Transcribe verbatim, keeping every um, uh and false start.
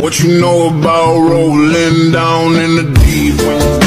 What you know about rolling down in the deep?